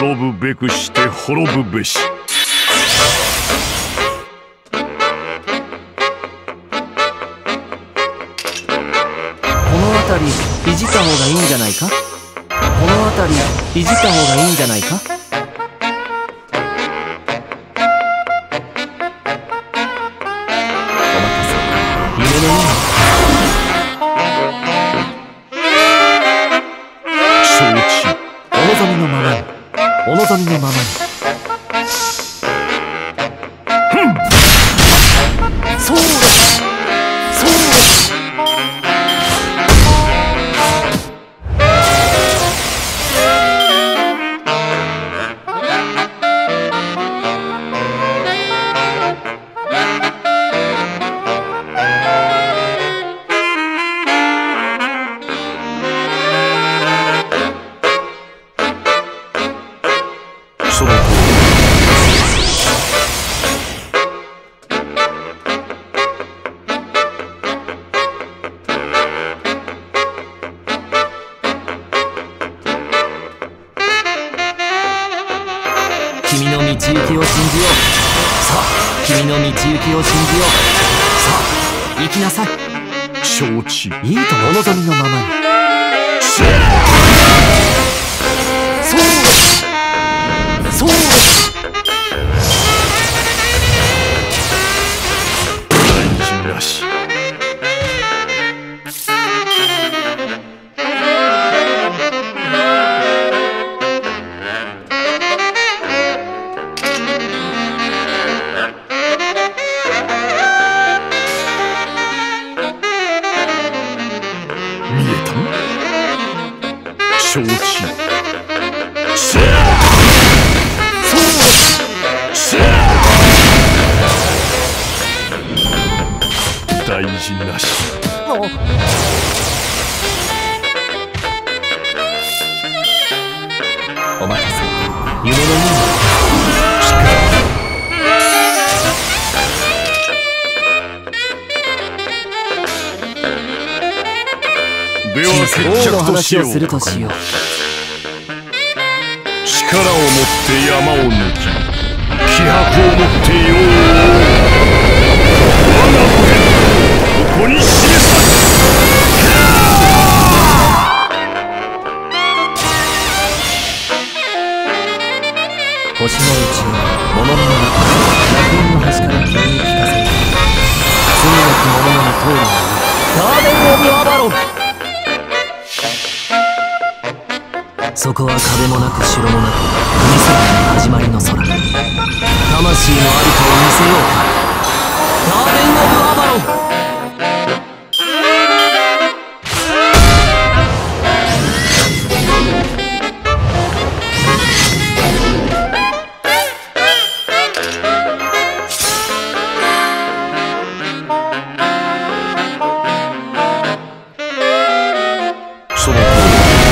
滅ぶべくして滅ぶべし。 この辺りいじった方がいいんじゃないか。この辺りいじった方がいいんじゃないか。お任せ。夢のいい承知。 お望みのままに、お望みのままに。そうだ、そうだ。 その通り。 君の道行きを信じよう。さあ、君の道行きを信じよう。さあ、行きなさい。 承知。 いいとも。お望みのままに。そうだ、そうだ。 大事なし。見えた。承知。大事なし。 お任せ。夢のようなでは決着としよう。 するとしよう。 力を持って山を抜き、気迫を持って世を我が手ここに示さず。 星の宇宙、物の中、楽園の端から君に聞かせる。罪なき者の通るのガーデン・オブ・アバロン。そこは壁もなく城もなく、二世の始まりの空。魂のありかを見せようか。ガーデン・オブ・アバロン。 その通り。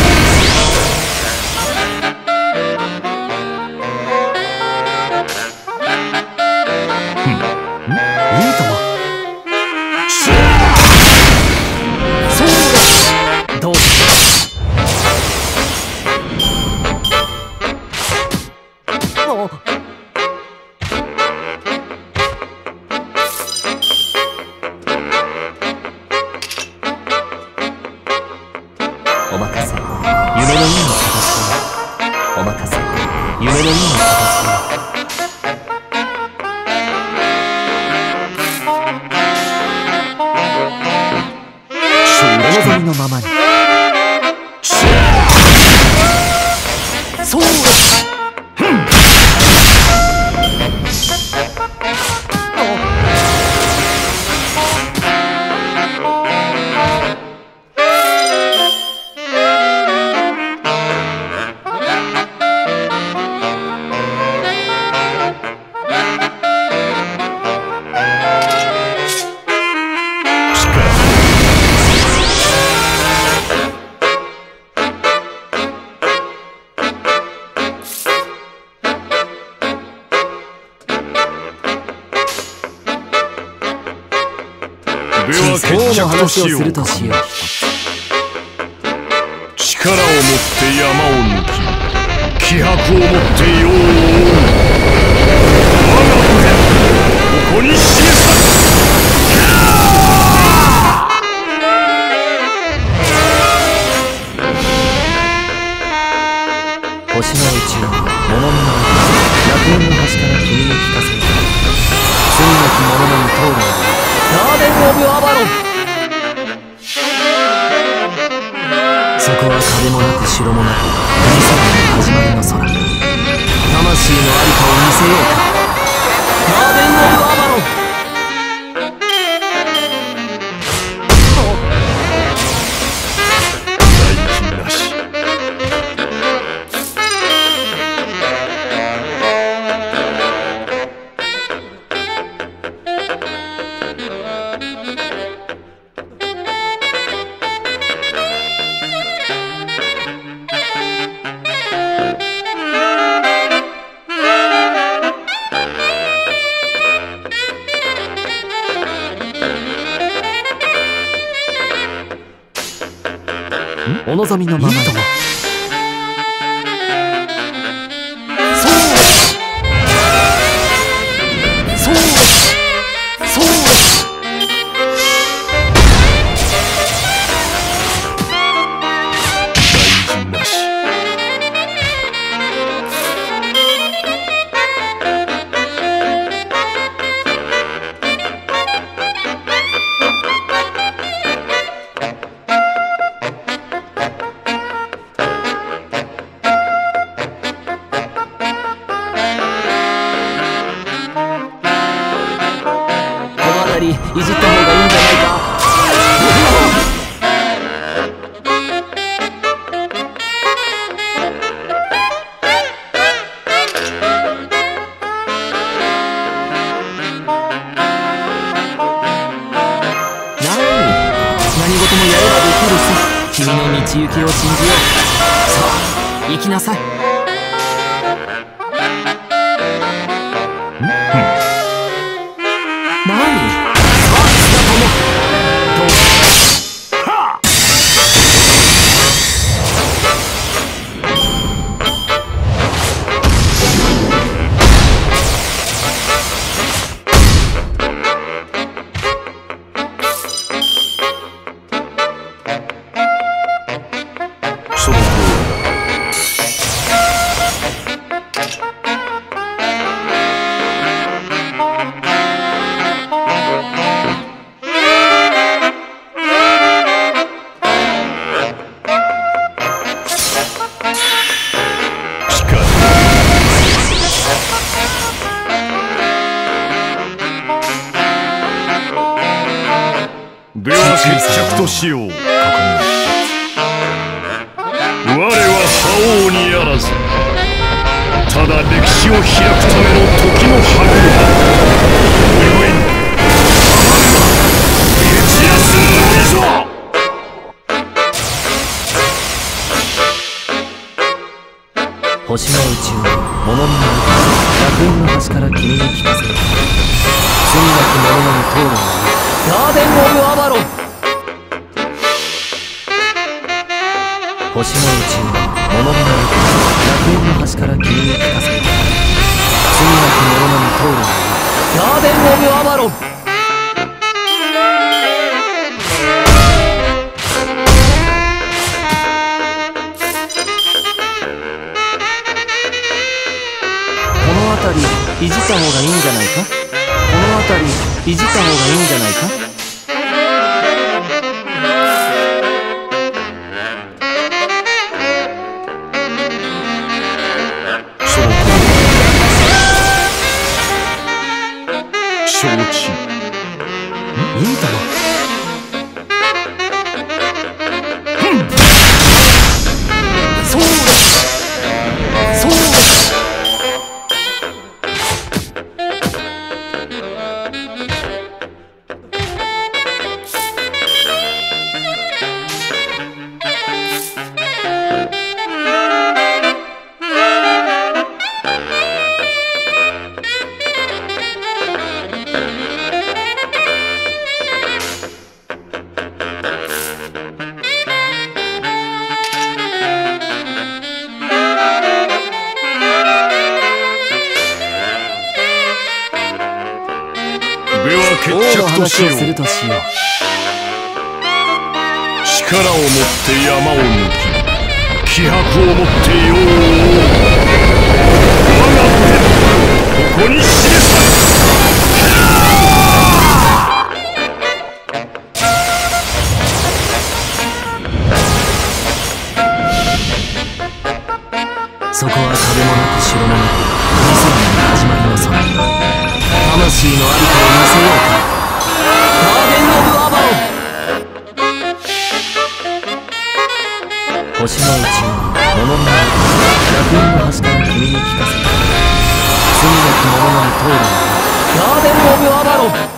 お任せ。夢のような形で。お任せ。夢のような形で。お望みのままに。そうだ。 では決着としよう。力を持って山を抜き、気気迫を持って世を追う。我が武兵ここに示さ星の宇宙物見の楽園の端から君に聞かせる。罪なき者のみ通るがいい。ガーデン・オブ・アバロン。そこは壁もなく城もなく富士山の始まりの空。魂の在りかを見せようか。ガーデン・オブ・アバロン。お望みのままに。いじった方がいいんじゃないか。何事もやればできるさ。君の道行きを信じよう。さあ行きなさい。 では決着としよう。ここに我は覇王にあらず、ただ歴史を開くための時の歯車。故に徹夜するのみぞ。 星の宇宙物見の楽園の端から君に聞かせる。罪なき者のみ通るがいい。ガーデン・オブ・アバロン。星の宇宙物見の楽園の端から君に聞かせる。罪なき者のみ通るがいい。ガーデン・オブ・アバロン。この辺りいじった方がいいんじゃないか。この辺りいじった方がいいんじゃないか。 承知。 いいだろ。そうだ。そうだ。 決王の着としよう。 話をするとしよう。 力を持って山を抜き、気迫を持って世を覆う。我が腕、ここに示され。 そこは壁もなく城もなく海空の始まりの空。魂のありかを見せようか。ガーデン・オブ・アバロン。星の一部、物の中、楽園の端から君に聞かせた。罪なき者のみ通るのガーデン・オブ・アバロン。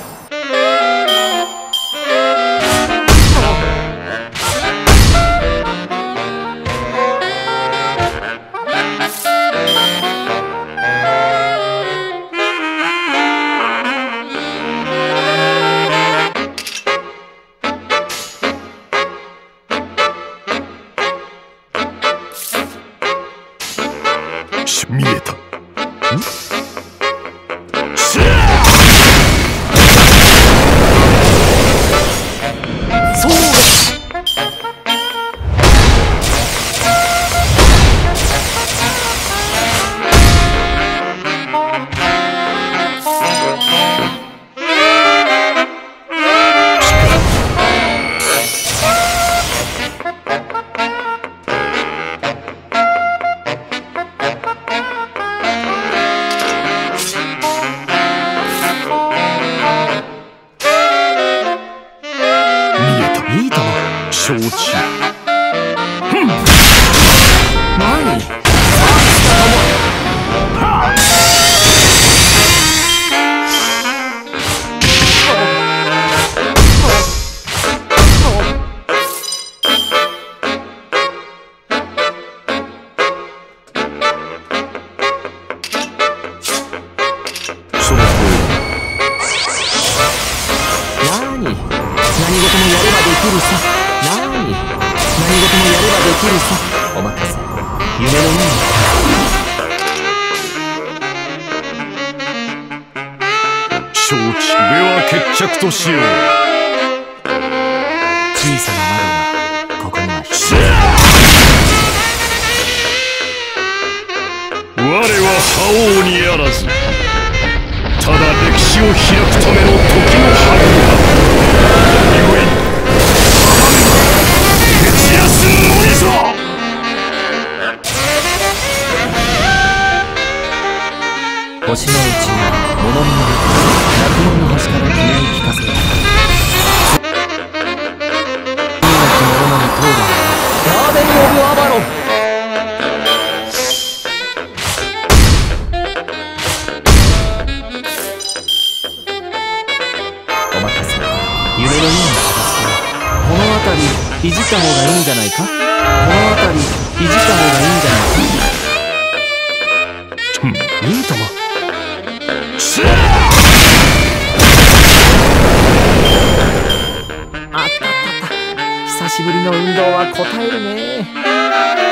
見えた。 そういいとも承知。 何その通何事もやればできるさ。何事もやればできるさ。お任せ。夢のように。 承知。では決着としよう。 小さな窓がここには一つ。 我は覇王にあらず、ただ歴史を開くための時の歯車。故に蹴散らすのみぞ。 星の内は物の中、落門の端から君に聞かせた。罪なき者のみ通るのガーデン・オブ・アバロン。お任せ。夢のように片付けよう。この辺りいじった方がいいんじゃないか。この辺りいじった方がいいんじゃないか。いいとも。あったったった。久しぶりの運動は応えるね。